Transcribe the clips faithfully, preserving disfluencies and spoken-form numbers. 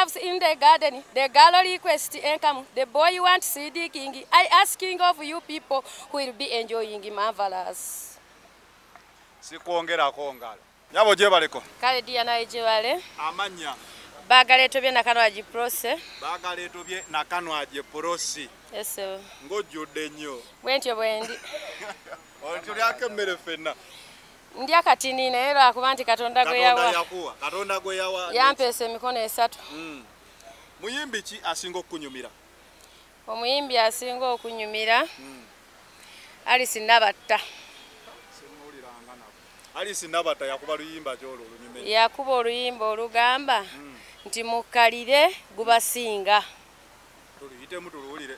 loves in the garden. The girl requests income. The boy wants C D King. I asking of you people who will be enjoying marvelous. Sikuongera kongala. Nyabo je baliko. Kale dia na ejewale. Amanya. Bagale tobye nakanwa jiprose. Bagale tobye nakanwa jiprosi. Yes sir. Ngojjude nnyo. Bwentyo bwendi. Ontuli akemmere fenna. Ndi akatini naero akubanti katonda gwe yawa. Katonda yakuwa. Katonda gwe yawa. Yampese emikono esatu. Mm. Muyimbi ki asinga okunyumira? Omuyimbi asinga okunyumira. Mm. Alice Nabatta. Alice Nabatta yakuba luyimba kyolo lunyume. Yakuba oluyimba olugamba mm. nti mukalire gubasinga. Tuliyite mutululire.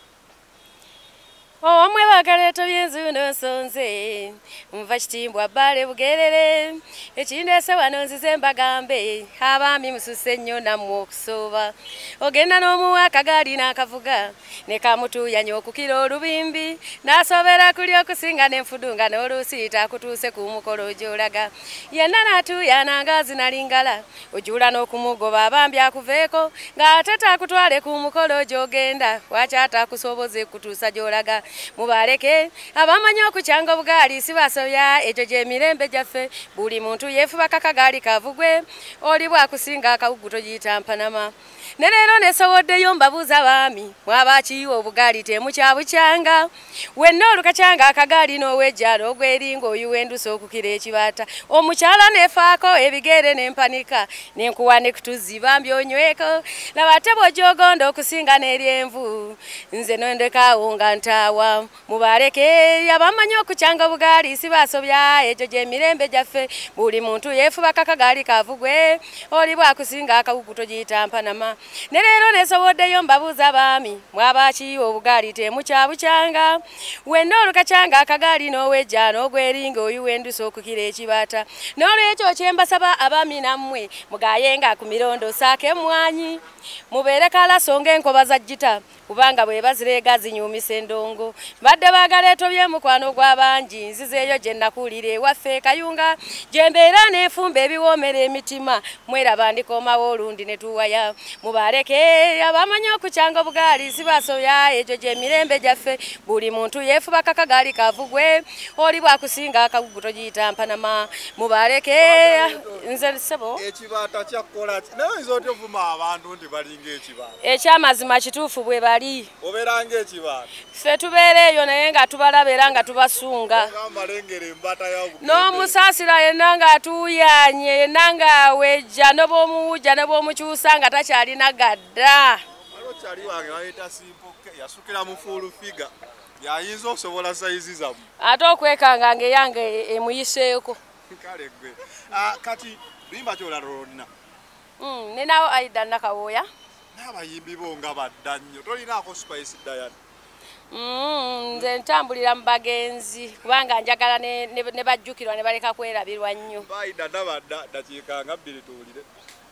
Omwe bagaleto byenzuno nsonze mva kitimbwa bale bugerere ekindese wano nzize mbagambe abami mususe nnyo namwe okusoba ogenda n'omuwaka gali n'akavuga ne kamutu yanyo okukira olubimbi n'asobera kuli okusinga n'enfudunga n'olusiita akutuuse ku mukolo gy'olaga yenna n'atuuya nangazi nalingala ojula n'okumugoba abambi akuveeko ng'ate takutwale ku mukolo gy'ogenda wakyata akusoboze kutuusa gy'olaga mubaleke abamanyi okukyanga obugaali sibasobya ekyo gy'emirembe gyaffe buli muntu yeefuba kakagali kavugwe oli bwakusinga akawugu togiyita mpanama ne leero nesoboddeyo mbabuuza baami mwabakiyiwa obugaali temukyabukyanga wenna olukakyanga akagaali n'owejja n'ogweringa oyiwendusa okukira ekibaata omukyala neefaako ebigere n'empanika n'enkuwa ne kutuzi bambi onyweko laba ate bw'ogyogonda okusinga n'eryenvu nze nondekaawo nga ntaawa mubaleke abamanyi okukyanga obugaali sibasobya ekyo gy'emirembe gyaffe buli muntu yeefuba kakagali kavugwe oli bwakusinga akawugu togiyita mpanama ne leero nesoboddeyo mbabuuza baami mwabakiyiwa obugaali temukyabukyanga wenna olukakyanga akagaali n'owejja n'ogweringa oyiwendusa okukira ekibaata n'olwekyo kyembasaba abaami nammwe mugayenga ku mirondo saako emmwanyi mubeere kalaso ng'enkoba za jjita kubanga bwe bazireega zinyumisa endongo badde baagala etobye mukwano gw'abangi nzizeeyo gye nnakuulira ewaffe kayunga gye mbeera n'enfumba ebiwoomera emitima mweraba ndikoomawo olundi ne tuwaya mubaleke abamanyi okukyanga obugaali sibasobya ekyo gy'emirembe gyaffe buli muntu yeefuba kakagaali kavugwe oli bwakusinga akawugu togiyita mpanama mubaleke nze sebo ekibaata kyakkola naye oyinza otya ovuma abantu nti balinga ekibaata ekyamazima kituufu bwe bali obeera ng'ekibaata ffe tubeera eyo naye nga tubalaba era nga tubasunga n'omusaasira yenna ng'atuuyanye yenna ng'awejja ne bw'omuwujja ne bw'omukyusa nga takyalina gadda kyali wange bayita simpoke yasukira mu fuulu figa yayinza okusobola sayizi zamu ate okwekanga ng'eyange emuyiseeko kale gwe kati luyimba kyolala olina ninawo Aida Nakawooya n'abayimbi bo nga badda nnyo tolinaako Spice Diana nze ntambulira mu bagenzi kubanga njagala ne bajjukirwa ne baleka kwerabirwa nnyo Aida nabadda dakiika nga bbiri tuwulire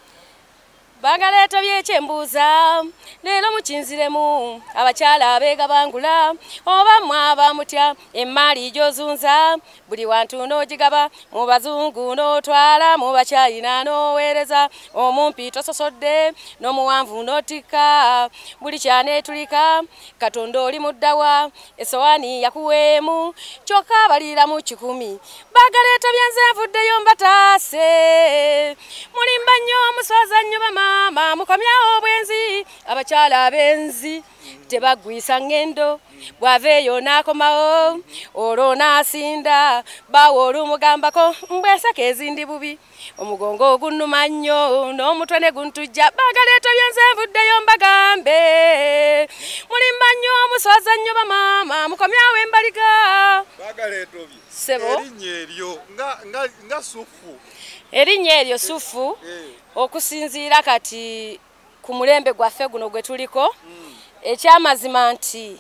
Bangaleto byekyembuuza leero mukinziremu abakyala abeega bangula oba mwaba mutya emmali gy'ozunza buli wantu n'ogigaba mu bazungu n'otwala mu bakyayina n'oweereza omumpi tososodde n'omuwanvu n'otikka buli kyaneetulika katonda oli muddawa essowaani yakuweemu kyokka baliira mu kikumi Bangaleto byenze nvuddeyo mbataase mulimba nnyo omuswaza nnyo bama Mama mukomyawo obwenzi abakyala abenzi tebagwisa ngendo bwaveeyo n'akomawo olwo n'asinda bawo olumugambako mbweseka ezindi bubi omugongo ogunnuma nnyo n'omutwe ne guntujja Bangaleto byenze nvuddeyo mbagambe mulimba nnyo omuswaza nnyo bamaama mukomyawo embaliga Bangaleto bye sebo erinnya eryo nga sufu erinnya eryo sufu okusinziira kati ku mulembe gwaffe guno gwe tuliko ekyamazima nti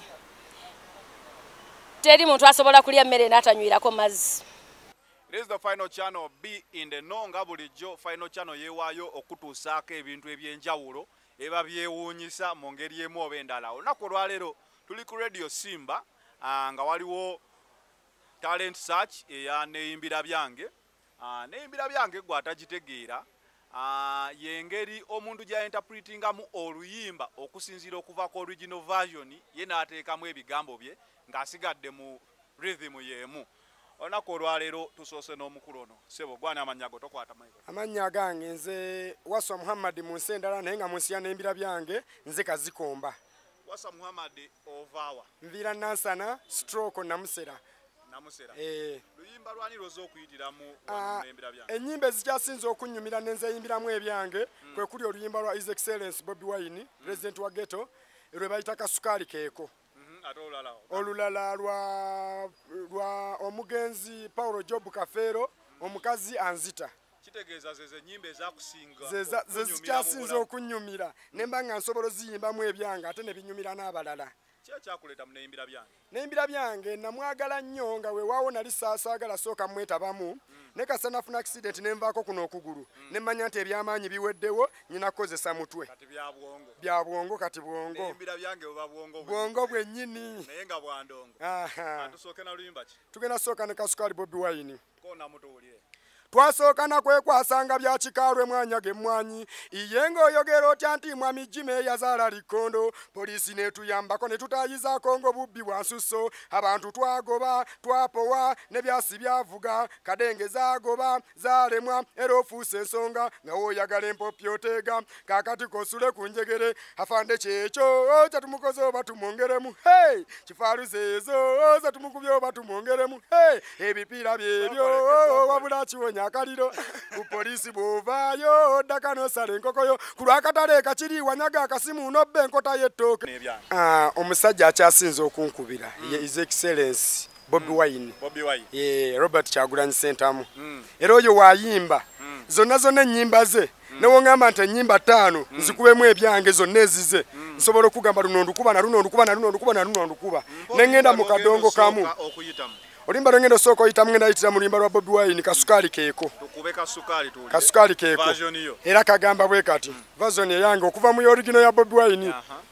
teri muntu asobola kulya mmere n'atanywirako mazzi. It is the final channel B in the know nga bulijjo final channel yeewaayo okutuusaako ebintu ebyenjawulo eba byewuunyisa mu ngeri emu oba endala. Olunaku olwaleero tuli ku Radio Simba nga waliwo talent search eya neeyimbira byange neeyimbira byange gwe atagitegeera uh, yengeri omuntu gya interpretingamu oluyimba okusinziira okuva ku original version ye n'ateekamu ebigambo bye ng'asigadde mu rhythm yemu. Olunaku olwaleero tusoose n'omukulu ono. Sebo gwana amannya go tokwata maiko. Amannya gange nze Waswa Muhammad mu nsi endala naye nga mu nsi ya n'embira byange nze Kazikomba. Waswa Muhammad ovaawa? Nviira Nansana stroke Namusera. Namusera. Eh. Luyimba lwani lwoza okuyitiramu n'embira byange? Ennyimba ezikyasinze okunnyumira nenze yimbiramu ebyange mm. kwe kuli oluyimba lwa His Excellence Bobi Wine, mm. President wa Ghetto, lwe bayita Kasukaali Keeko. Olulala lwa lwa omugenzi Paulo Job Kafero omukazi Anzita. Kitegeeza zeze nyimbe zakusinga. Zeza zezikyasinze okunyumira nemba nga nsobolo ziyimba mu ebyanga ate ne binyumira n'abalala. Kya kyakuleta mu neyimbira byange? Neyimbira byange namwagala nnyo nga we waawo nali saasaagala sooka mwetabamu mm. ne kasana funa accident ne nvaako kuno okugulu mm. ne mmanya nti ebyamaanyi biweddewo nyina kukozesa mutwe. Kati bya bwongo. Bya bwongo kati bwongo. Neyimbira byange oba bwongo bwe. Bwongo bwennyini. Naye nga bwandongo. Aha. Atusooke na luyimba ki? Tugenda sooka ne Kasukaali Bobi Wine. Kona mutuwulire. Twasookana kwekwasanga bya Kikalwe mwanya g'emmwanyi iyengo oyogera otya nti mwami Jime yazaala Likondo poliisi netuyambako ne tutayizaako ng'obubbi bwa nsusso abantu twagoba twapowa ne byasi byavuga kadenge zaagoba zaalemwa era ofuuse ensonga nga wooyagala empoppi oteega kaakati kosule ku njegere afande kyekyo kye tumukoze oba tumwongeremu hey kifaaluze ezo ze tumukubye oba tumwongeremu hey ebipiira byebyo wabula kiwonya akaliro ku poliisi bw'ovaayo oddaka n'osala enkokoyo ku lwakatale kakiri wanyaga akasimu n'obba enkota y'ettooke. Omusajja akyasinze okunkubira ye His Excellence Bobi Wine. Bobi Wine. Ye Robert Kyagulanyi Ssentamu. Era oyo waayimba zonna zonna ennyimba ze newo ngamba nti ennyimba ttaano nzikubemu ebyange zonna ezize nsobola okugamba luno ndukuba na luno ndukuba na luno ndukuba na luno ndukuba ne ngenda mu kadongo kamu. Olimba lwengendo soko oyitamu ngenda yitira mu luyimba lwa Bobi Wine Kasukaali Keeko. Tukube Kasukaali tuwulire. Kasukaali Keeko. Era kagamba bwe kati. Version yange okuva mu original ya Bobi Wine.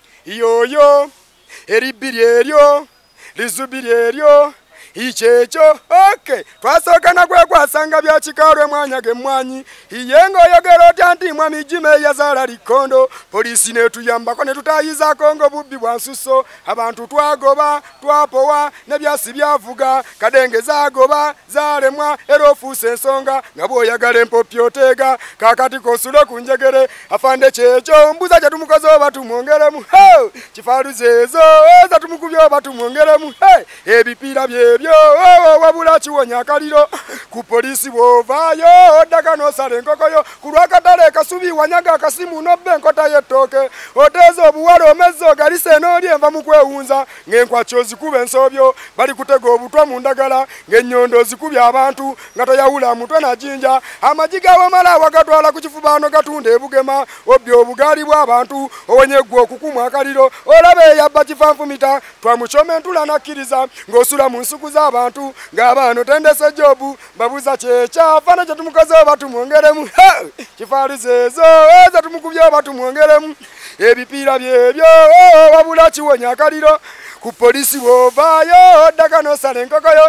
Yoyo eribbiri eryo lizubiri eryo ikyekyo okay twasookana kwekwasanga bya Kikalwe mwanya g'emmwanyi iyengo oyogera otya nti mwami Jime yazaala Likondo poliisi netuyambako ne tutayizaako ng'obubbi bwa nsusso abantu twagoba twapowa ne byasi byavuga kadenge zaagoba zaalemwa era ofuuse ensonga nga bw'oyagala empoppi oteega kaakati kosule ku njegere afande kyekyo mbuza kye tumukoze oba tumwongeremu hey kifaaluze ezo ze tumukubye oba tumwongeremu hey ebipiira byebyo wabula kiwonya akaliro ku poliisi bw'ovaayo oddaka n'osala enkokoyo ku lwakatale kasubi wanyaga akasimu n'obba enkota y'ettooke oteeza obuwala omezza ogalise n'oli enva mu kwewunza ng'enkwaki ozikuba ensoobyo bali kutega obutwa mu ndagala ng'ennyondo ozikubya abantu nga toyawula mutwe na jinja amagi g'awamala wagatwala ku kifubaano gatunda ebugema obbya obugaali bw'abantu owenye ggwe okukumwa akaliro olaba eyabba kifanfumita twamukyoma entula nakkiriza ng'osula mu nsuku z'abantu ng'abaano tendese Jobu babuza kyekyafaana kye tumukoze oba tumwongeremu kifaaluze ezo ze tumukubye oba tumwongeremu ebipiira byebyo wabula kiwonya akaliro ku poliisi bw'ovaayo oddaka n'osala enkokoyo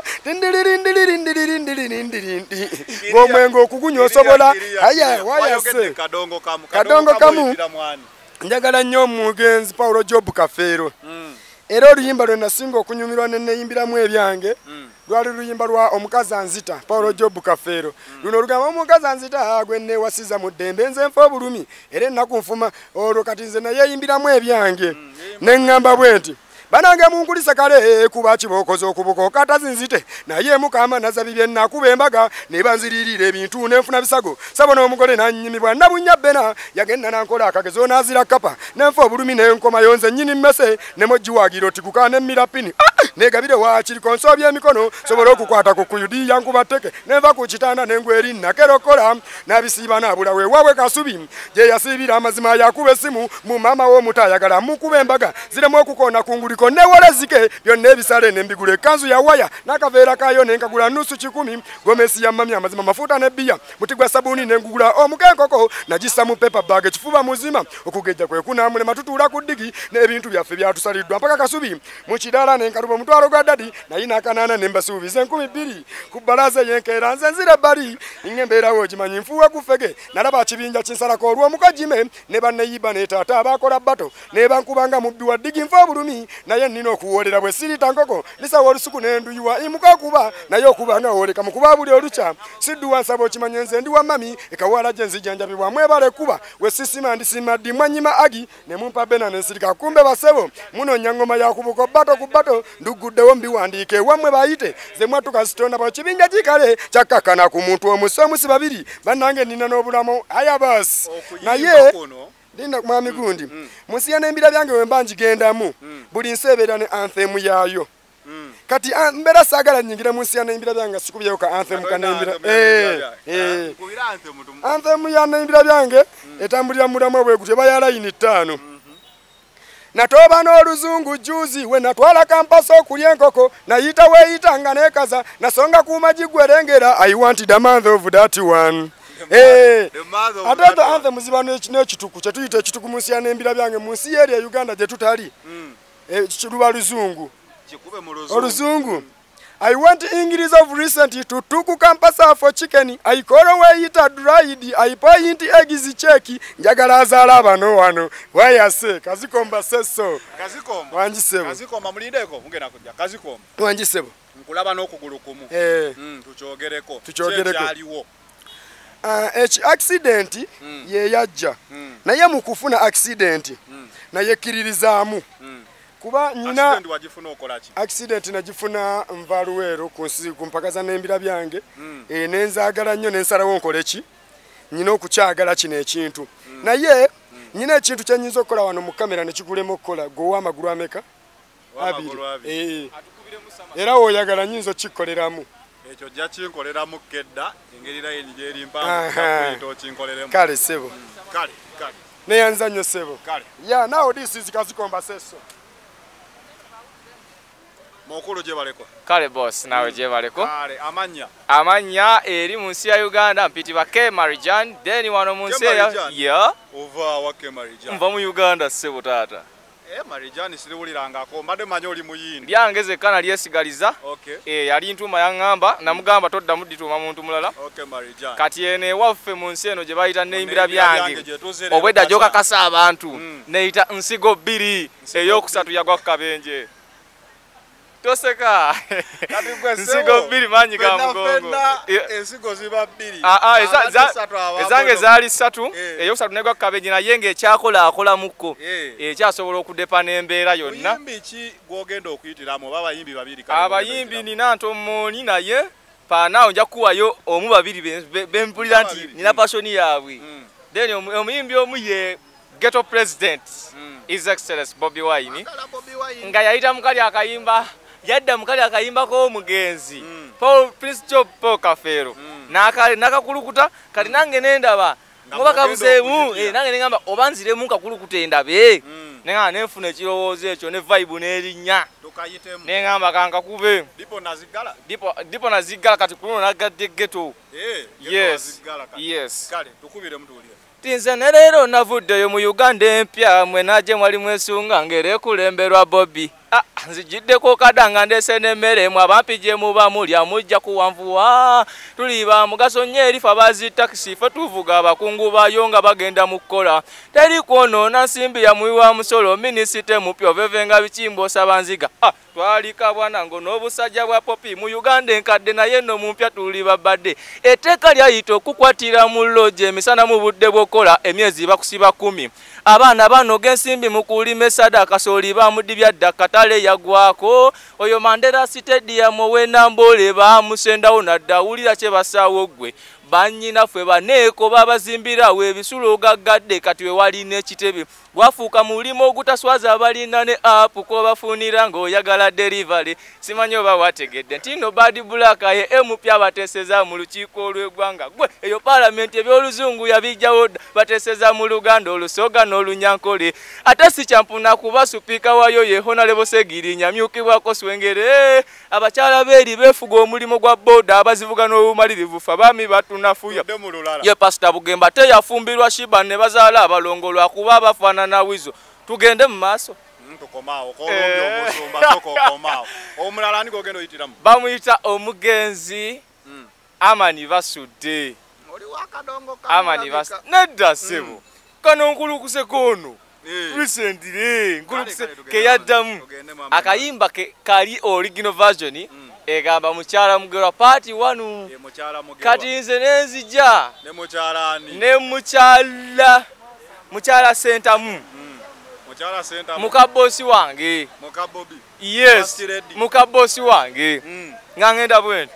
tindiririndiriririndiriririndirindi ng'omwenge okugunya osobola aya wayase kadongo kamu njagala nnyo omugenzi Paulo Job Kafero. Era oluyimba lwe nasinga okunyumirwa ne neyimbiramu ebyange lwali luyimba lwa omukazi Anzita Paulo Job Kafero. Luno olugamba omukazi Anzita gwe neewasiza mu ddembe nze nfa obulumi era ennaku nfuma olwo kati nze nayeyimbiramu ebyange ne ŋŋamba bwe nti banange munkulise kale kuba kibokozo okubuko katazinzite naye mukama nazabibye nakuba embaga ne banziririra ebintu nenfuna bisago sabona omugole nanyimibwa nabunya bena yagenda nankola akagezo nazira kapa nenfa obulumi nenkoma yonze nyini mmese ne mojiwagiro tikukane mirapini negabire wa kiri konsobye emikono sobola okukwata ku kuyudi yankuba teke neva ku kitanda nengweri nakerokola nabisiba nabula we wawe kasubi je yasibira amazima yakuba esimu mu mama wo mutayagala mukuba embaga ziremo okukona kunguli biko newolezike byonna ebisale nembigula ekanzu ya waya n'akaveera kayo nenkagula nusu kikumi gomesi ya mami amazima mafuta ne bia mutigwa sabuni nengugula omukenkoko nagisa mu paper bag kifuba muzima okugejja kwe kunamule matutula ku digi n'ebintu byaffe byatusaliddwa mpaka kasubi mu kidala nenkaluba omutwalo gwa dadi nayina akanana nembasuubiza enkumi bbiri ku balaza yenkeera nze nzira bali ingembeerawo kimanyi nfuwe kufege nalaba kibinja kinsalako olw'omukajime ne banneyiba ne taata abakola bato ne bankubanga mubbi wa digi nfa obulumi naye nnina okuwoolera bwe sirita nkoko lisawo olusuku n'enduyiwa imuka okuba naye okubanga wooleka mu kuba buli olukya sidduwa nsaba okimanye nze ndi wa mami ekawala gye nzijanjabibwa mwebale kuba we sisima ndisima ddi mwanyima agi ne mumpa bena n'ensirika kumbe basebo munoonya ngoma ya kubuko bato ku bato nduguddewo mbiwandiike ewammwe bayite ze mwatuka sitonda bwa kibinja kikale kyakkakana ku muntu omusi omusi babiri bannange nnina n'obulamu aya basi naye linda mwami gundi munsi ya n'embira byange we mba ngigendamu buli nsi ebeera ne anthem yayo kati mbera saagala nyingira munsi ya n'embira byange sikubyeyo ka anthem kanembira eh anthem ya n'embira byange etambulira mulamu bwegutyo baya layini ttaano natoba n'oluzungu juzi we natwala kampasa okulya enkoko nayita weeyitanga neekaza nasonga kuuma gigwerengera I want the month of that one. Eh, ate anthem ziba n'ekituku kye tuyita ekituku munsi ya n'embira byange munsi y'eri ya Uganda gye tutali luba luzungu oluzungu. I want English of recent to tuku kampasa for chicken. I call away it a dried. I point eggs cheki. Njagala azala bano wano. Why I say Kazikomba says so. Kazikomba. Wanjisebo. Kazikomba mulindeko ngena kujja. Kazikomba. Wanjisebo. Nkulaba n'okugulu kumu. Eh. Mm, tuchogereko. Tuchogereko. Kyaliwo. Ah, echi accident mm. ye yajja. Mm. Naye mu kufuna accident. Mm. Naye kiririzamu. Mm. Kuba nyina accident wajifuna okolachi accident najifuna mvaluwero kunsi kumpakaza n'embira byange mm. e nenzagala nnyo nensalawo nkoleki nyina okukyagala kino ekintu mm. naye mm. nyina ekintu kyenyinza okukola wano mu kamera nekigulemu okukola gowa amagulu ameka abiri eh era woyagala nyinza okkikoleramu ekyo jja kinkoleramu kedda engeri layini gyeri mpanvu tokinkoleremu kale sebo mm. kale kale neyanza nnyo sebo kale yeah now this is Kazikomba seso. Mokulu je baleko. Kale boss nawe je baleko. Kale amanya. Amanya eri munsi ya Uganda mpitibwa K Marijan then wano munsi ya yeah. Ova wa K Marijan. Mva mu Uganda sebo tata. Eh Marijan siriwuliranga ko mbade manyo oli muyindi. Byangeze kana lyesigaliza. Okay. Eh yali ntuma yangamba namugamba todda mudituma muntu mulala. Okay Marijan. Kati ene waffe munsi eno je bayita neimbira byange. Obweda joka kasa abantu. Mm. Neita nsigo bbiri eyokusatu yagwa kabenje. Toseka nsigo bbiri manyi ga mugongo ensigo ziba bbiri ah ah ezange zali ssatu eyokusatu negwa kabeji na yenge ekyakola akola mukko ekyasobola okudepa n'embeera yonna. Yimbi ki gwogenda okuyitiramu baba yimbi babiri kale abayimbi nina ntomoni naye paanaawo nja kuwayo omu babiri bempulira nti nina pasoni yaabwe then omuyimbi omu ye Ghetto President His Excellency Bobi Wine nga yayita mukali akayimba yadda mukali akayimba ko omugenzi mm. Paul Prince Job Paul Kafero mm. naka nakakulukuta kati nange nendaba ngoba kabuseemu eh nange ngamba obanziremu kakulukuta endabe mm. nenga nenfuna ekirowoozo ekyo ne vibe n'erinnya tukayitemu nengamba kanka kube dipo nazigala dipo dipo nazigala kati kuno nagadde ghetto eh yes yes kale tukubire mtu uli tinze nerero navuddeyo mu Uganda empya mwe naje mwali mwesunga ngere kulemberwa Bobby ah nzijiddeko kadanga ndese n'emmere mwe abampi gye muba mulya mujja kuwanvuwa tuliba mugaso nnyo erifa bazi taxi fe tuvuga abakungu bayo nga bagenda mu kkola teri kwonoona nsimbi ya muyiwa musolo minisite mupya ovevenga bikimbo osabanziga ah twalika bwana ngo n'obusajja bwa Popi mu Uganda enkadde naye nno mumpya tuli babadde etteeka lyayita okukwatira mu lodge emisana mu budde bw'okola emyezi bakusiba kumi abaana bano gensimbi mu kulima sadaka sooli bamudibya dda katale yagwako oyo Mandela Stadium w'enambole bamusendawo nadda awulira kye basaawo ggwe bannyina ffe baneeko babazimbirawo ebisulo gaggadde kati we wali n'ekitebe gwafuuka mulimo ogutaswaza abalina ne app ko bafunira ng'oyagala delivery. Simanyi oba wategedde nti no Bad Black ye M P abateeseza mu lukiiko olw'eggwanga. Gwe eyo paalamenti eby'oluzungu yabijjawo bateeseza mu Luganda olusoga n'olunyankole. Ate si kyampuna kuba supiika waayo ye Honorable Segirinya amyukibwako Swengere. Abakyala beeri beefuga omulimo gwa booda abazivuga n'obumalirivu fe abaami batunafuya. Ye Pastor Bugemba teyafumbirwa Shiba ne bazaala abalongo lwakuba bafaanana wizo. Tugende mu maaso. Tukomaawo kolombi omusumba soko okomaawo. Omulala ani gogenda oyitiramu? Bamuyita omugenzi Amani Basudde. Oli wakadongo ka Amani Bas nedda sebo. Kano nkulukuse kono. Recently nkulukuse ke yaddamu. Akayimba ke kali original version egamba mukyala mugerwa party one. Ye mukyala mugerwa. Kati nze nenzija. Ne mukyala ani? Ne mukyala mukyala sentamu. Mukyala sentamu. Mukabosi wange. Mukabobi. Yes. Mukabosi wange. Nga ngenda bwene.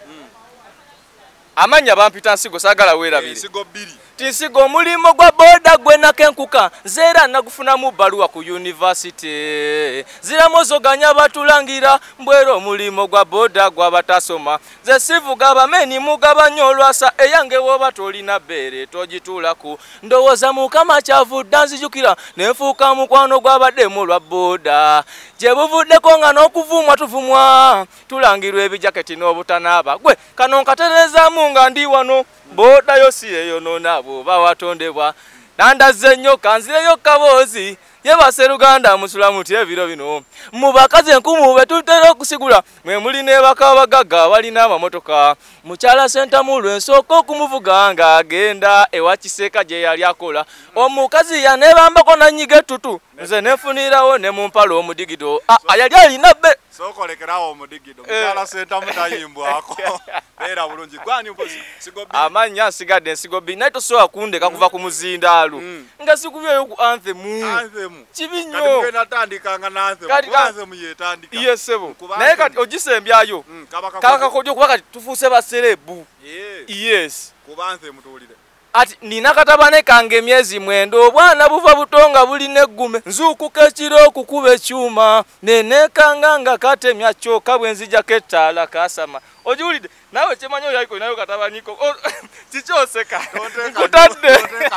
Amanya bampita Nsigo sagala weerabire. Nsigo bbiri. Tinsigo omulimo gwa boda gwe nakenkuka nzeera nagufunamu bbaluwa ku university. Ziramozoganya batulangira mbwera omulimo gwa boda gwa batasoma. Ze sivuga abameni mugabanya olwasa eyange woba tolina bbeere togituulako. Ndowooza Mukama kyavudde nzijukira nenfuuka mukwano gw'abaddemu lwa boda. Gye buvuddeko nga n'okuvumwa tuvumwa tulangirwa ebijaketi n'obutanaaba. Gwe kano nkatereezaamu nga ndi wano boda yosi eyo nonabo bawatondebwa nandaze nnyo kanzireyo kaboozi yebase Luganda musula muti ebiro bino mu bakazi enkumu betutera okusigula mwe muli ne bakabagaga balina amamotoka. Mukyala Sentamu lwensooka okumuvuga nga agenda ewa Kiseeka gye yali akola. Omukazi yanebambako nanyiga ettutu nze nefunirawo ne mu mpalo omudigido ayali alina bbe sokolekerawo omudigido mukyala Sentamu tayimbwako. Era bulungi gwani mpozi Nsigo bbiri. Amanya nsigadde Nsigo bbiri naye tosobola kundeka kuva ku muzindalo nga sikubyeyo ku anthem. Anthem. Kibi nnyo. Kati gwe natandikanga na anthem. Ku anthem yetandika. Yes sebo. Naye kati ogisembyayo. Kaka kodyo kuba kati tufuuse baserebu. Yes. Kuba anthem tuwulire. Ati nina katabane kange emyezi mwendo obwana buva butonga bulina eggume nzuukuka ekiro okukuba ekyuma nenekanga nga katemya kyoka bwe nzijako ettaala kasama. Ojiwulidde nawe kyemanyi oyo aliko nayo katabaniko kikyoseka nkutadde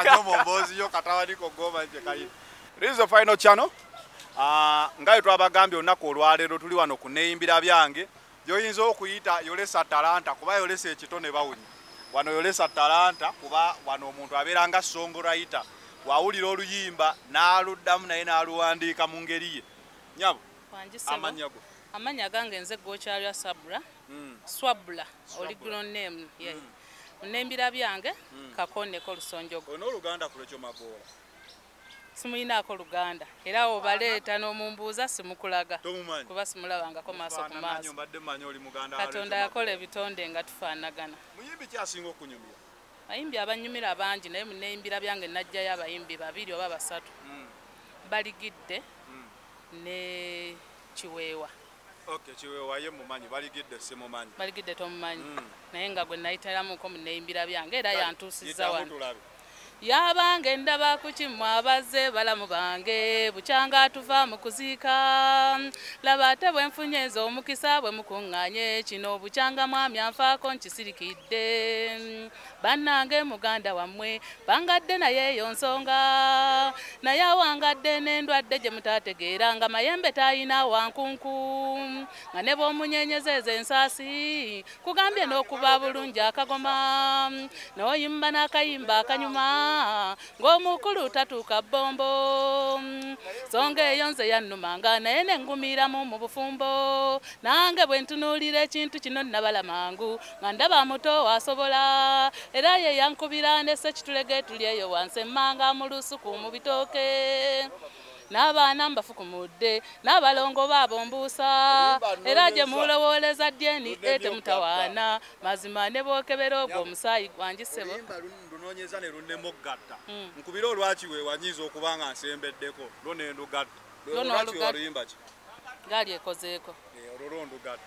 This is the final channel. Uh, ngayo twabagambye olunaku olwaleero tuli wano ku neeyimbira byange gyoyinza okuyita yolesa talanta kuba yolesa ekitone bawunyi. Wano yolesa talanta kuba wano omuntu abeera nga songwriter wawulira oluyimba n'aluddamu naye n'aluwandiika mu ngeri ye. Nyabo amanya go amanya gange nze gokyalya Sabra Swabla original name ye nembira byange Kakondeko Lusonjogo. Ono Luganda kulekyo maboola simuyinaako Luganda era obaleeta n'omumbuuza simukulaga tomumanyi kuba simulabangako maaso ku maaso. Mbadde mmanyi oli Muganda Katonda yakola ebitonde nga tufaanagana. Muyimbi kyasinga okunyumira? Bayimbi abanyumira bangi naye mu neeyimbira byange najjayo abayimbi babiri oba basatu. Baligidde ne Kiweewa. Okay, Kiweewa ye mumanyi, Baligidde simumanyi. Baligidde tomumanyi naye nga gwe nayitiramuko mu neeyimbira byange era yantuusizza wano. Yabange ndaba kukimu abaze balamu bange bukyanga tuva mu kuziika laba ate bwe nfunye nze omukisa bwe mukuŋŋaanye kino bukyanga mwami anfaako nkisirikidde bannange muganda wammwe bangadde naye eyo nsonga naye awangadde n'endwadde gye mutaategeera nga mayembe taayina wankunku nga ne bw'omunyenyezeza ensaasi kugambye n'okuba bulungi akagoma n'oyimba n'akayimba akanyuma ng'omukulu tatuuka bombo songa eyo nze yannumanga naye ne ngumiramu mu bufumbo nange bwe ntunuulira ekintu kino nabala mangu nga ndaba muto asobola era ye yankubira ne Ssekitulege tuli eyo wansi emmanga mu lusuku mu bitooke n'abaana mbafukumudde n'abalongo baabo mbuusa era gye mulowooleza dyeni ete mutawaana mazima ne bookebera ogwo omusaayi gwangisebo nonyeza ne lunemo gatta nkubira olwaki weewanyiza okuba nga nsembeddeko lwo ne ndugatta lwaki waluyimba ki gaali ekozeeko olwo ndugatta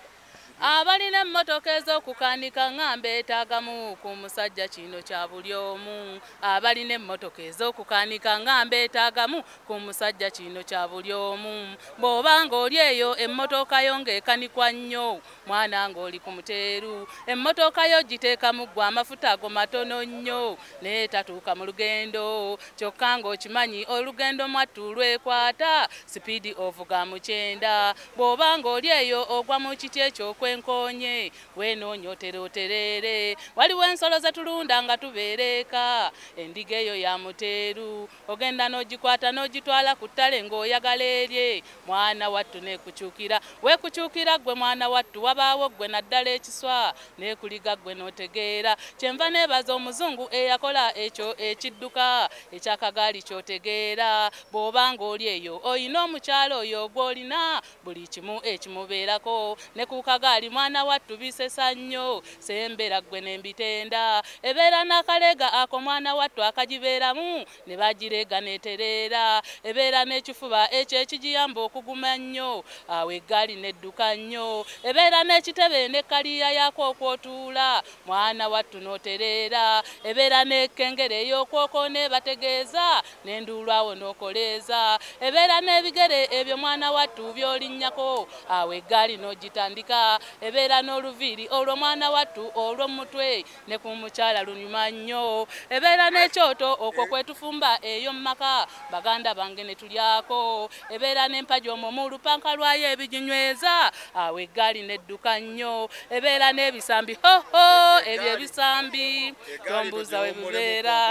abalina emmotoka ez'okukanika ng'ambe etagamu ku musajja kino kya buli omu abalina emmotoka ez'okukanika ng'ambe etagamu ku musajja kino kya buli omu bw'oba ng'oli eyo emmotoka yo ng'ekanikwa nnyo mwana ng'oli ku muteeru emmotoka yo giteekamu ggwe amafuta ago matono nnyo naye tatuuka mu lugendo kyokka ng'okimanyi olugendo mwattu lwekwata sipiidi ovuga mu kyenda bw'oba ng'oli eyo ogwa mu kiti eky'okwenkoonye weenoonya otereoterere waliwo ensolo ze tulunda nga tubeereeka endiga eyo ya muteeru ogenda n'ogikwata n'ogitwala ku ttale ng'oyagala erye mwana wattu neekukyukira weekukyukira ggwe mwana wattu wabaawo ggwe naddala ekiswa neekuliga ggwe n'otegeera kyenva neebaza omuzungu eyakola ekyo ekidduka ekyakagaali ky'otegeera bw'oba ng'oli eyo oyina omukyalo oyo gw'olina buli kimu ekimubeerako ne ku kagaali mwana wattu bisesa nnyo sembera ggwe n'embitenda ebeera n'akaleega ako mwana wattu akagibeeramu ne bagireega n'etereera ebeera n'ekifuba ekyo ekigiyamba okuguma nnyo awo eggaali n'edduka nnyo ebeera n'ekitebe n'ekkaliya yako okwotuula mwana wattu n'otereera ebeera n'ekengere ey'okwokona ebategeeza n'enduulu awo n'okoleeza ebeera n'ebigere ebyo mwana wattu by'olinnyako awo eggaali n'ogitandika ebeera n'oluviiri olwo mwana wattu olw'omutwe ne ku mukyala lunyuma nnyo ebeera n'ekyoto okwo kwetufumba eyo mu maka baganda bange ne tulyako ebeera n'empagi omwo mu lupanka lwayo ebiginyweza awo eggaali n'edduka nnyo ebeera n'ebisambi hoho ebyo ebisambi tombuuza we bibeera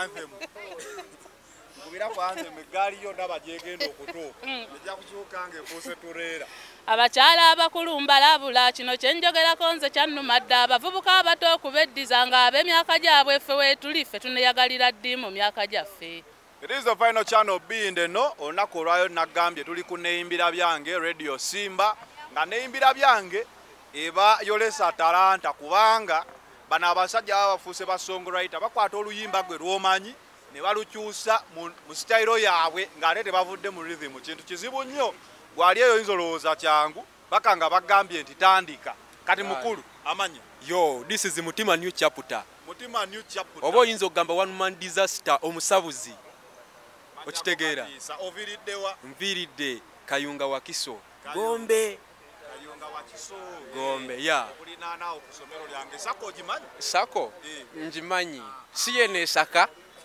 abakyala abakulu mbalabula kino kyenjogerako nze kyannumadde abavubuka abato okubeddiza nga ab'emyaka gyabwe ffe weetuli ffe tuneyagalira ddi mu myaka gyaffe. It is the final channel B in the no olunaku olwayo nagambye tuli ku neyimbira byange Radio Simba nga neyimbira byange eba yolesa talanta kubanga bano abasajja babafuuse ba songwriter bakwata oluyimba gwe lwomanyi ne balukyusa mu sitayiro yaabwe ng'ate tebavudde mu rhythm kintu kizibu nnyo gwali eyo yinza olowooza kyangu baka nga bagambye nti tandika kati mukulu amanya yo this is Mutima New Chapter Mutima New Chapter oba oyinza okugamba one man disaster omusabuzi okitegeera oviriddewa nviridde Kayunga Wakiso Gombe Kayunga Wakiso Gombe ya kulinaana okusomero lyange sako ogimanyi sako njimanyi siyene saka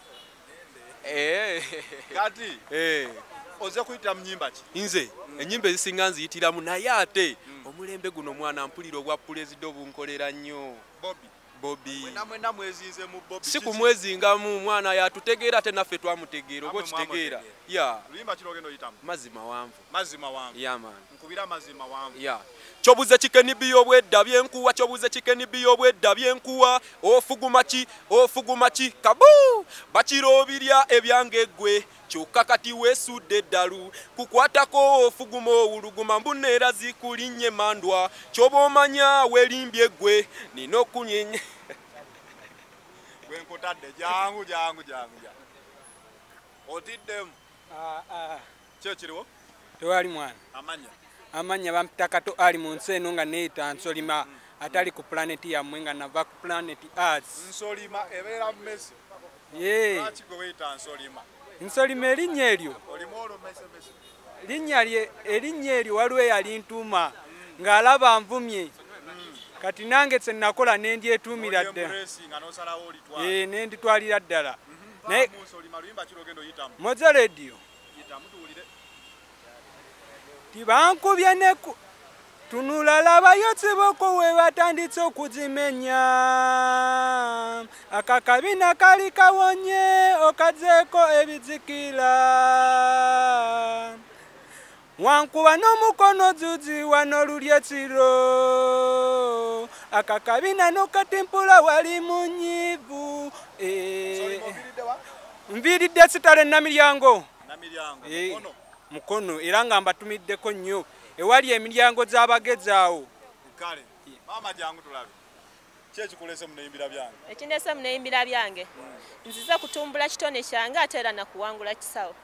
eh kati eh oze kuyita mnyimba ki nze enyimba ezisinga nziyitiramu naye ate omulembe guno mwana mpulira obwa pulezida obunkolera nnyo Bobby Bobby namwena mwezinze mu Bobby si kumwezingamu mwana yatutegeera ate naffe twamutegeera oba okitegeera ya luyimba kino ogenda oyitamu mazima wanvu mazima wanvu ya man nkubira mazima wanvu ya chobuze chikeni biyo bwedda byenkuwa chobuze chikeni biyo bwedda byenkuwa ofuguma ki ofuguma ki kabu bakiro birya ebyange gwe kyokka kati weesudde eddalu kukwatako ofuguma owuluguma mbuneera zikulinnye mandwa kyoba omanya weelimbye gwe nina okunyenye gwe nkutadde jangu jangu jangu otiddemu kyo kiriwo tewali mwana amanya amanya bampitakato ali mu nsi eno nga neeyita nsolima atali ku planeti yammwe nga nava ku planeti Earth. Nsolima ebeera mu Messi. Yee. Lwaki gwe weyita nsolima? Nsolima erinnya eryo. Olimu olwo Messi Messi. Linnya lye erinnya eryo waliwo eyalintuma ng'alaba nvumye. Kati nange se nakola ne ndyetuumira ddala. Yee ne nditwalira ddala. Naye nsolima luyimba kiro gendo yitamu. Moza radio. Yitamu tuwulire. Tibankubye ne ku tunula labayotsi boko we batanditse okuzimenya akakabina kali kawonye okazeko ebizikira wankuba n'omukono zuzi wano lulyetsiro akakabina n'okatimpula wali munyivu nviridde sitale namiryango namiryango mukono era nga mbatumiddeko nnyo ewali emiryango z'abagezi awo. Kale mama jangu tulabe kyeki kulese muneyimbira byange ekindese muneyimbira byange nzize kutumbula kitone kyange ate era nakuwangula kisawo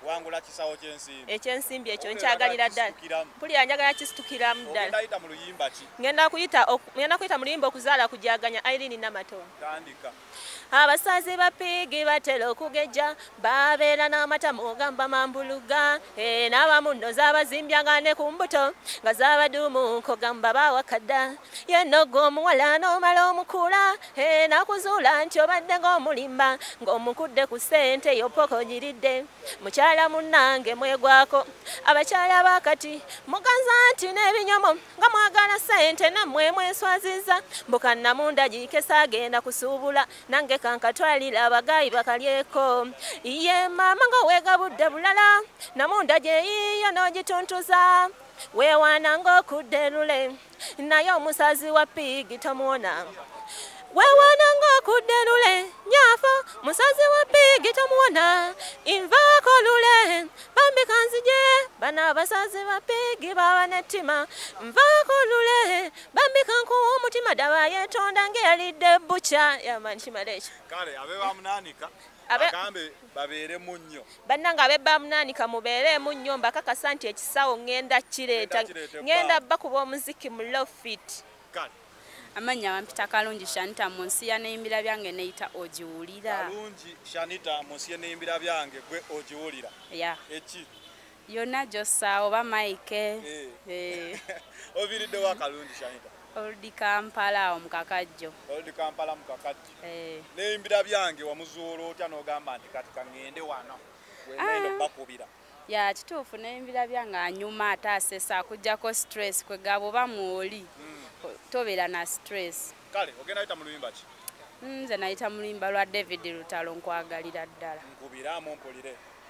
wangula kisawo ky'ensimbi ekyensimbi ekyo nkyagalira ddala mpulira njagala kisitukiramu ddala ogenda yita mu luyimba ki ngenda kuyita ngenda kuyita mu luyimba okuzaala kujaganya Irene Namatone tandika abasazi ba pigi batera okugejja babeera n'amatamu ogamba mambuluga e n'abamu nno z'abazimbyanga ne ku mbuto nga z'abaduumu kogamba bawakadda yenno gw'omuwala n'omala omukula e nakuzuula nti obadde ng'omulimba ng'omukudde ku ssente yopoko giridde mukyala munnange mwegwako abakyala bakati mugaza nti n'ebinyomo nga mwagala ssente nammwe mweswaziza mbuka namunda gikesa agenda kusuubula nange kankatwalira abagayi bakalyeko iye mama nga wegabudde bulala namunda gye yiyo n'ogituntuza weewaana ng'okudde lule naye omusazi wa pigi tomuwona weewaana ng'okudde lule nyaafo musazi wa pigi tomuwona invaako lule bambika nzije bana abasazi ba pigi baba nettima nvaako lule bambika nkuwa omutima daba yeetonda ng'eyalidde buca yamani kimala ekyo kale abe bamunaanika agambe babeere munnyo bannanga abe bamunaanika mubeeremu nnyo mbakakasa nti ekisawo ŋŋenda kireeta ŋŋenda bakuba omuziki mu lofit kale amanya wampita kalungi Shanita mu nsi ya neyimbira byange neyita ogiwulira kalungi Shanita mu nsi ya neyimbira byange gwe ogiwulira ya eki yonna Josa oba Mike eh oviridde wa kalungi Shanita Oldi Kampala omukakajjo Oldi Kampala mukakajjo eh neyimbira byange wamuzuula otya n'ogamba nti kati kaŋŋende wano wemendo bakubira ya kituufu neyimbira byange anyuma ate asesa akujjako stress kwe gabo bamwoli tobeera na stress kale ogenda yita mu luyimba ki nze nayita mu luyimba lwa David Lutalo nkwagalira ddala nkubiramu mpulire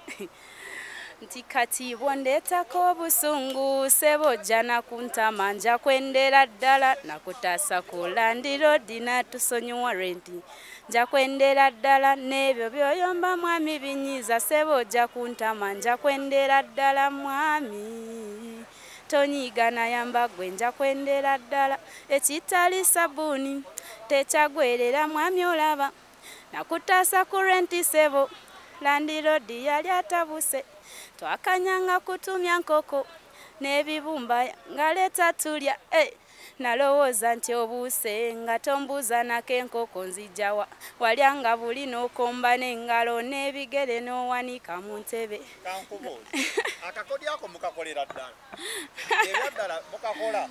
nti kati bwondeetako obusungu sebo jana kuntama nja kwendera ddala nakutaasa ku Land Road natusonyiwa renti nja kwendera ddala n'ebyo byoyomba mwami binyiza sebo ja kuntama nja kwendera ddala mwami tonyiga nayamba gwe nja kwendera ddala ekitali sabuni tekyagwerera mwami olaba nakutaasa ku renti sebo Land Road yali atabuse twakanyanga kutumya nkoko n'ebibumba ngaleeta tulya eh nalowooza nti obuuse nga tombuuza nako enkoko nzijjawa walyanga buli n'okomba n'engalo n'ebigere n'owanika mu ntebe kankubuuza akakodi ako mukakolera ddala ebyo ddala mukakola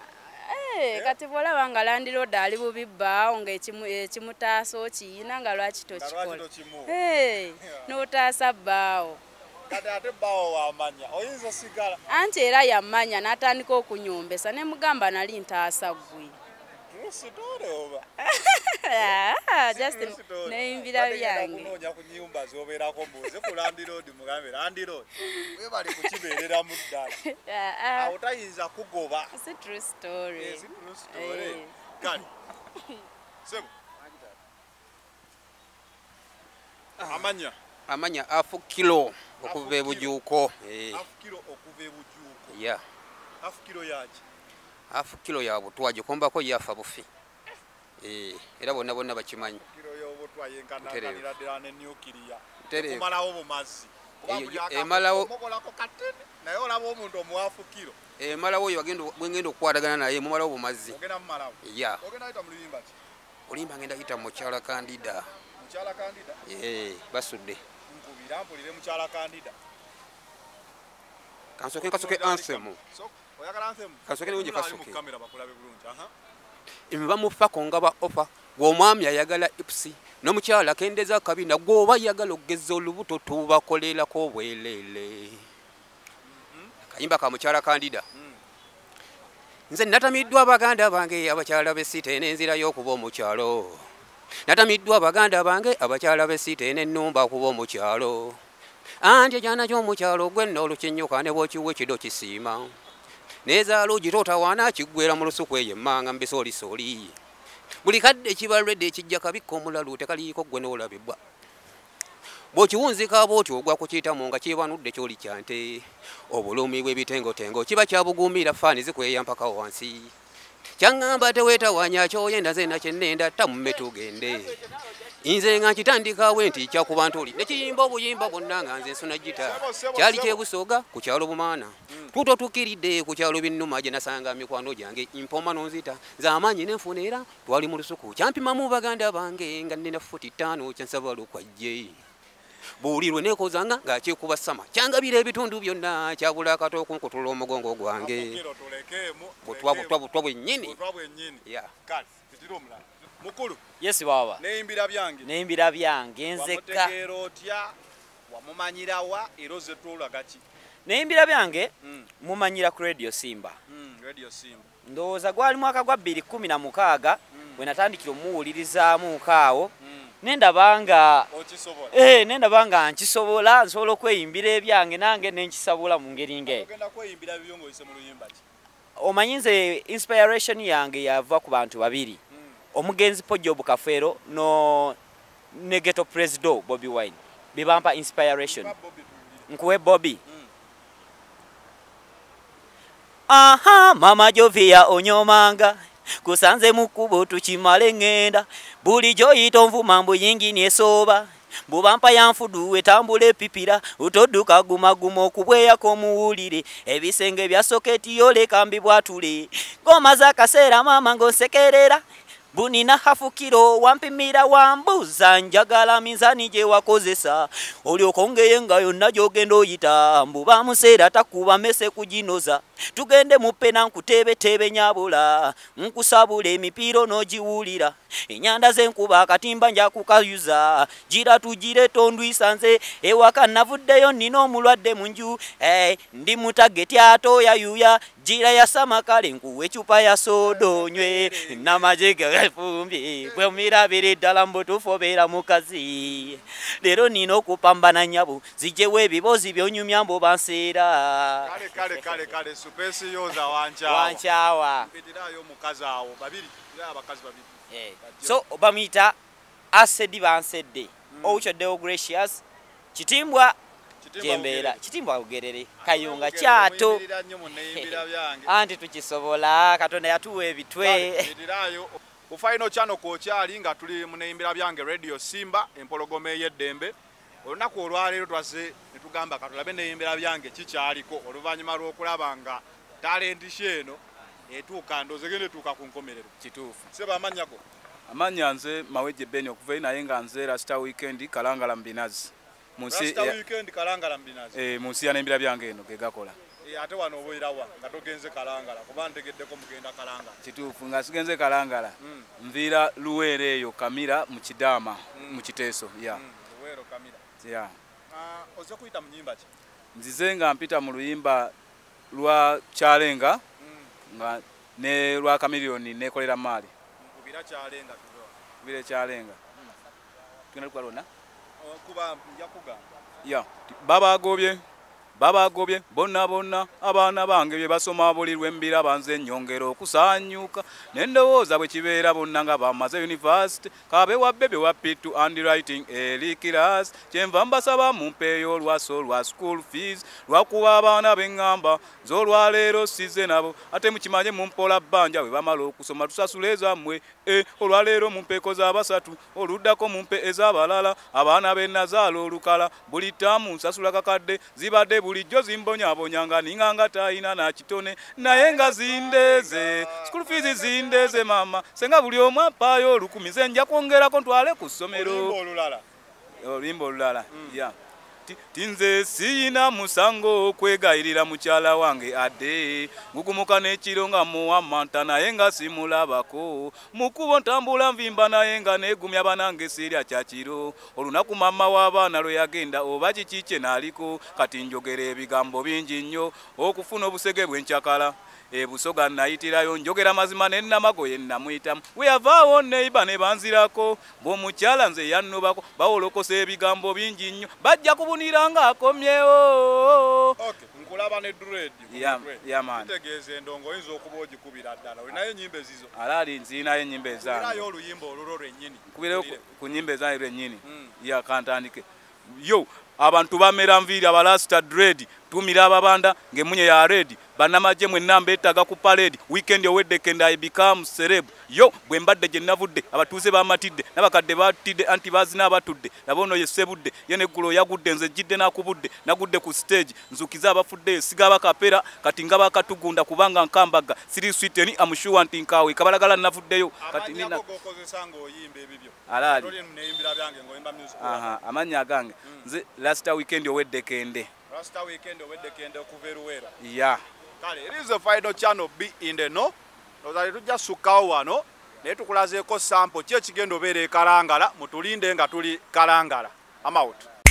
eh kati bwolaba nga Land Road ali bubibbaawo ng'ekimutaasa okiyina nga lwaki tokikola eh n'otaasa bbaawo kati ate bbaawo wamanya oyinza sigala anti era yamanya n'atandika okunyombesa ne mugamba nali ntaasa ggwe Sitore oba just neyimbira byange kunoonya ku nnyumba z'obeerako mbuuze ku Land Road mugambe Land Road we bali kukibeerera mu ddala awo tayinza kugoba si true story si true story kale sebo amanya amanya afu kilo okuva ebujuuko afu kilo okuva ebujuuko ya afu kilo yaki afu kilo ya butwaje kombako yafa bufi eh era bonna bonna bakimanyi kilo yo butwaye nkanakanira ddala ne nuclear tere kumalawo bumazi emalawo mokolako katene naye olaba omuntu omuwafu kilo emalawo yo bagenda bwengenda okukwatagana naye mumalawo bumazi ogenda mumalawo ya ogenda yita mu luyimba ki olimba ngenda yita mu kyala kandida mukyala kandida eh basudde nkubira mpulire mukyala kandida kansoke kansoke ansemu oyagala ansemu kansoke nje kasoke mu kamera bakulabe bulungi aha imva mufako ngaba ofa gw'omwami ayagala ipsi n'omukyala kendeza kabina gwoba yagala ogezza olubuto tubakolerako obwelele kayimba ka mukyala kandida nze natamiddwa abaganda bange abakyala b'esite n'enzira y'okuba omukyalo natamiddwa abaganda bange abakyala b'esite n'ennumba okuba omukyalo anti ejana gy'omukyalo gwe nno olukinnyuka ne bw'okiwa ekido kisiima nezaalo gitotawaana kiggwera mu lusuku eyo emmanga mbisoolisooli buli kadde kibalwedde ekijja kabikka omulalu tekaliiko gwe n'olabibwa bw'okiwunzika bw'otyo ogwa kukiyitamu nga kyebanudde kyoli kyante obulumi bw'ebitengotengo kiba kyabuguumira faani zikweyampaka wansi kyangamba tewetawanya kyoyenda nze nakyennenda tamume tugende nze nga nkitandikawo nti kyakuba ntoli nekiyimba obuyimba bwonna nga nze nsuna gita kyali kyebusoga ku kyalo bumaana tuto tukiridde ku kyalo binnuma gye nasanga mikwano gyange impoma nonzita z'amaanyi nenfuna era twali mu lusuku kyampimamu baganda bange nga nnina futi ttaano kyansaba lukwajje buulirwe neekozanga ng'akyekuba sama kyangabira ebitundu byonna kyabula akato okunkutula omugongo gwange butwa butwa butwa bwennyini mukulu yes baba neyimbira byange neyimbira byange nzekka wamutegeera otya wamumanyira wa era ozetulwa gaki neyimbira byange mumanyira ku radio simba radio simba ndowooza gwali mwaka gwa bbiri kkumi na mukaaga bwe natandikira omuwulirizaamu kaawo nendabanga eh nendabanga nkisobola nsobola okweyimbira ebyange nange nenkisabola mu ngeri ng'eyo omanyi nze inspiration yange yava ku bantu babiri omugenzi Pojob Kafero no Negeto Presido Bobby Wine bibampa inspiration nkuwe Bobby aha mama Jovia onyomanga kusanze mukubo tukimale ngenda buli joyito nvuma mbu yingi nesoba bubampa yanfuduwe tambule pipira utoduka guma guma okubweya ko muwulire ebisenge bya soketi yole kambi bwatule ngoma za kaseera mama ngonsekerera bunina hafukiro wampimira wambuza njagala minzani gye wakozesa olyokongeye nga yonna gyogenda oyita mbuba museera takuba mese kuginoza tugende mupena nkutebetebe nyabula nkusabula emipiiro n'ogiwulira enyanda z'enkuba akatimba nja kukayuza gira tugire tondwisa nze ewaka navuddeyo nina omulwadde mu nju hey, ndi mutageti atoyayuya gira yasama kale nkuwa ecupa ya sodonywe namajege fumbi bwe mirabire ddala mbutuufu obeera mukazi leero nina okupambana nyabo zijjewo ebibozi byonyumya mbu banseera kale kale kale kale supesi yoza wanchawa wanchawa mpitirayo mukazi awo babiri ira abakazi babiri eh so bamuyita asedi bansedde mm. ouchodeo gracious kitimbwa jembera kitimbwa ugerere kayunga kyato anti tukisobola katonda yatuwa ebitwe mpitirayo ku final channel kokyali nga tuli muneyimbira byange radio Simba empologome y'eddembe olunaku olwaleero twase netugamba katulabe neyimbira byange kikyaliko oluvannyuma lw'okulaba nga talenti sheeno etuuka ndozegende tuuka ku nkomerero kituufu seba amanyako amanya nze Maweje Beni okuva naye nga nze Rasta Weekend Kalangala Mbinazi munsi Rasta Weekend Kalangala Mbinazi eh munsi ya neyimbira byange eno ge gakola eh ate wano oboirawa nga togenze Kalangala kuba ntegeddeko mugenda Kalangala kituufu nga sigenze Kalangala mm. nvira luwere eyo Kamira mu Kidama mm. mu Kiteeso ya mm. luwero Kamira ya ah uh, oze kuyita munyimba ki nzize nga mpita mu luyimba lwa Kyalenga mm. nga ne lwa Kamilioni nekolera mali kubira Kyalenga tuzo kubira Kyalenga mm. tuna lukwalona kuba njakuga ya baba agobye baba agobye bonna bonna abaana bange bye basoma bulirwe mbira banze nyongero okusanyuka nendowooza bwe kibeera bonna nga bamaze university kabe wa bebe wa pitu handwriting elikiras kyenva mbasaba mumpeeyo olwaso lwa school fees lwakuba abaana b'eŋŋamba z'olwaleero size nabo ate mukimanye mumpola bbanja bwe bamala okusoma tusasula ezammwe e olwaleero mumpeeko z'abasatu oluddako mumpe ez'abalala abaana b'ennazaala olukala buli ttaamu nsasula kakadde zibadde bulijjo zimbonyabonyanga ninganga tayina na kitone naye nga zindeze school fees zindeze mama senga buli omu apaayo olukumi ze nja kwongerako ntwale ku ssomero oluyimba olulala ya tinze siyina musango okwegayirira mukyala wange adde ngugumuka n'ekiro nga muwamanta naye nga simulabako mukubo ntambula nvimba naye nga negumya banange sirya kyakiro olunaku mama w'abaana lwe yagenda oba kiki kye naaliko kati njogera ebigambo bingi nnyo okufuna obusege bw'enkyakala ebusoga nayitirayo njogera mazima nennamagoye namuyitamu weyavaawo neiba ne banzirako bw'omukyala nze yannobako bawolokosa ebigambo bingi nnyo bajja kubunira nga akomyewo okay nkulaba ne dread ya ya man tegeeze endongo oyinza okuba ogikubira ddala olinayo ennyimba ezizo alaali nzinayo ennyimba ezange olinayo oluyimba olulwo lwennyini kubirayo ku nnyimba ezange lwennyini ya kantandike yo abantu bamera nviiri abalasita dread tumira ababanda ng'emunye ya red banamaje mwe namba etaga ku parade weekend owedde kenda I become celeb yo bwe mbadde gye navudde abatuuze bamatidde n'abakadde batidde anti bazina abatudde nabono yesebudde yene gulo yagudde nze jidde nakubudde nagudde ku stage nzukiza abafudde siga bakapera kati ngaba katugunda kubanga nkambaga siri sweeteni amushuwa nti nkawe kabalagala navuddeyo kati nina gokozesanga oyimbe ebibyo alali toli neyimbira byange ngoyimba music aha amanya agange nze last weekend owedde kende last weekend owedde kende okuveruwera yeah kale it is the final channel B in the no nozali tujja sukawo wano naye tukulazeeko sample ki ekigenda obeera ekalangala mutulinde nga tuli kalangala I'm out.